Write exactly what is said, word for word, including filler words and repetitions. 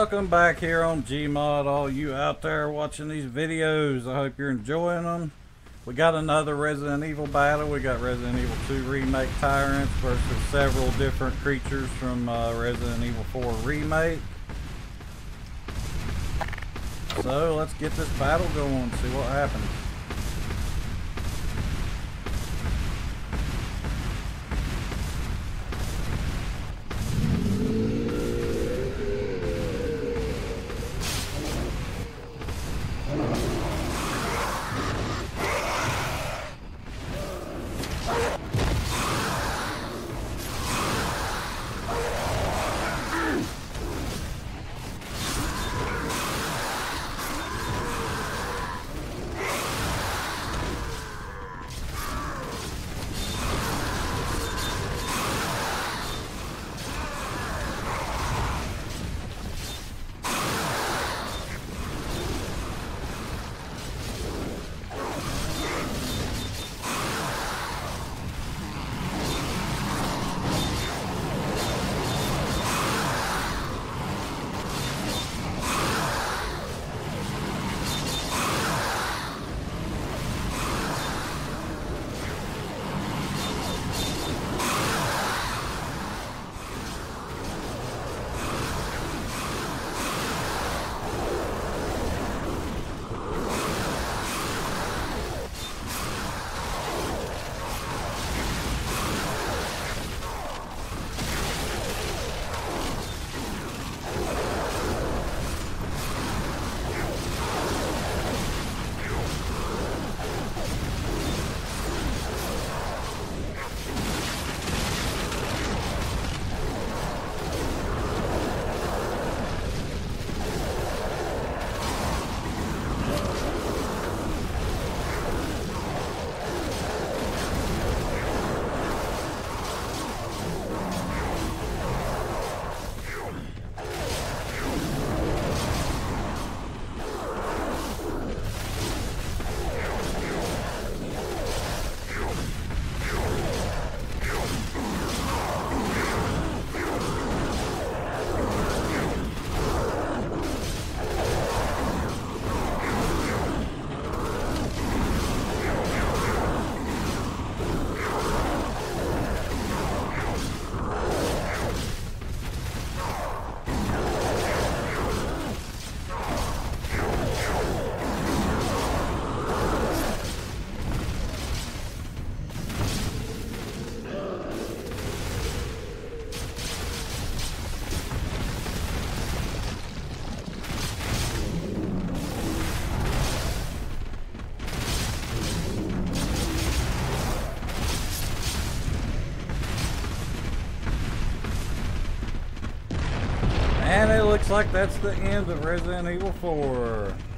Welcome back here on Gmod, all you out there watching these videos. I hope you're enjoying them. We got another Resident Evil battle. We got Resident Evil two Remake Tyrants versus several different creatures from uh, Resident Evil four Remake. So let's get this battle going, see what happens. And it looks like that's the end of Resident Evil four.